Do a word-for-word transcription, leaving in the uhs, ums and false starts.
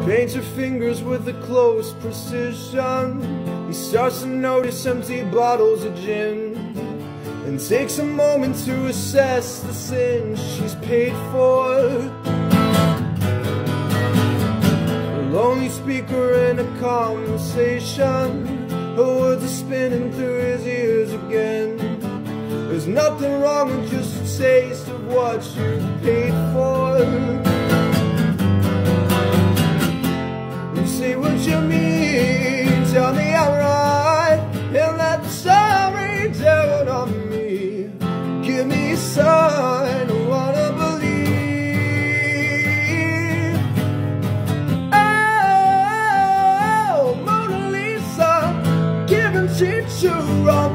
paints her fingers with a close precision. He starts to notice empty bottles of gin, and takes a moment to assess the sin she's paid for. A lonely speaker in a conversation, her words are spinning through his ears again. There's nothing wrong with just a taste of what you paid for. And say what you mean, tell me I'm right, and let the sun rain down on me. Give me a sign, I wanna believe. Oh, Mona Lisa, giving teacher wrong.